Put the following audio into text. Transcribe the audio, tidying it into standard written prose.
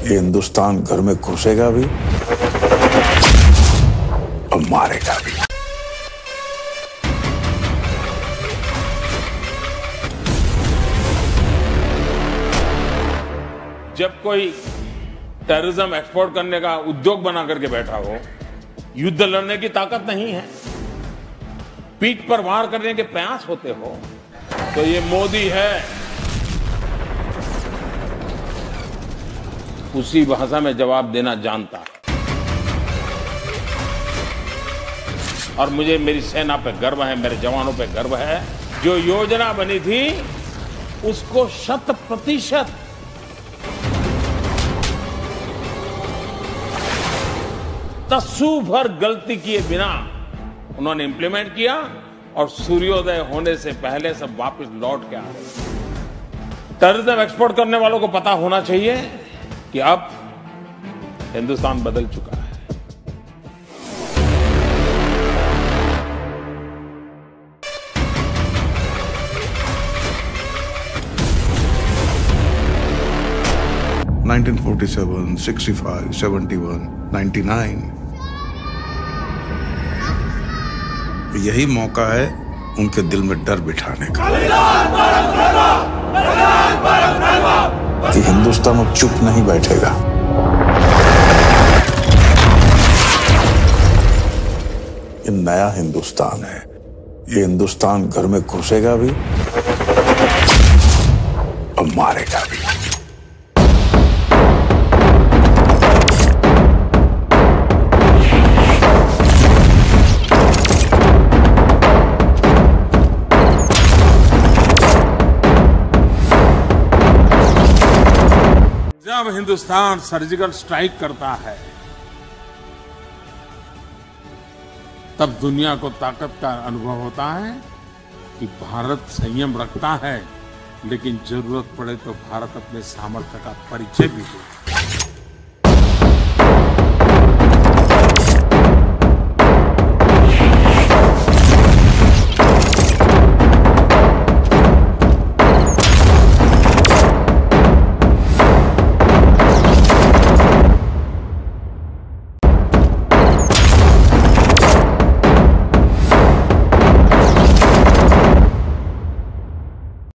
ये हिंदुस्तान घर में घुसेगा भी और मारेगा भी। जब कोई टेररिज्म एक्सपोर्ट करने का उद्योग बना करके बैठा हो, युद्ध लड़ने की ताकत नहीं है, पीठ पर वार करने के प्रयास होते हो, तो ये मोदी है। उसी भाषा में जवाब देना जानता है। और मुझे मेरी सेना पे गर्व है, मेरे जवानों पे गर्व है। जो योजना बनी थी उसको 100% तस्सू भर गलती किए बिना उन्होंने इंप्लीमेंट किया और सूर्योदय होने से पहले सब वापस लौट के आ गए। टेररिज्म एक्सपोर्ट करने वालों को पता होना चाहिए कि अब हिंदुस्तान बदल चुका है। (1947, 65, 71, 99) यही मौका है उनके दिल में डर बिठाने का कि हिंदुस्तान अब चुप नहीं बैठेगा। ये नया हिंदुस्तान है। ये हिंदुस्तान घर में घुसेगा भी और मारेगा भी। जब हिंदुस्तान सर्जिकल स्ट्राइक करता है तब दुनिया को ताकत का अनुभव होता है कि भारत संयम रखता है, लेकिन जरूरत पड़े तो भारत अपने सामर्थ्य का परिचय भी देता है।